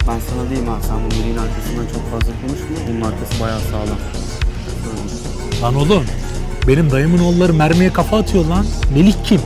ben sana diyeyim ha, sen bu deliğin arkasından çok fazla konuşma. Bunun arkası bayağı sağlam. Lan oğlum, benim dayımın oğulları mermiye kafa atıyor lan. Melih kim?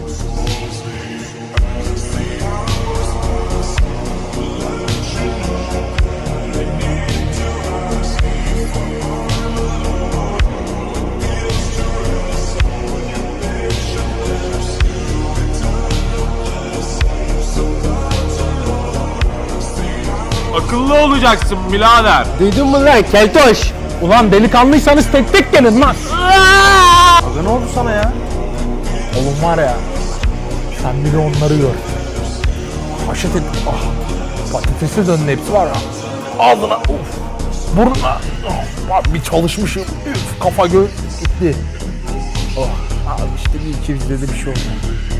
Akıllı olacaksın birader. Duydun mu lan keltoş? Ulan delikanlıysanız tek tek gelin lan. Aga ne oldu sana ya? Oğlum var ya, sen bir de onları gör. Haşet et. Ah, patatesi döndü hepsi var ya. Ağzına, of, burnuna. Oh, bir çalışmışım. Üf, kafa göz gitti. Oh, abi işte bir iki bizde de bir şey oldu.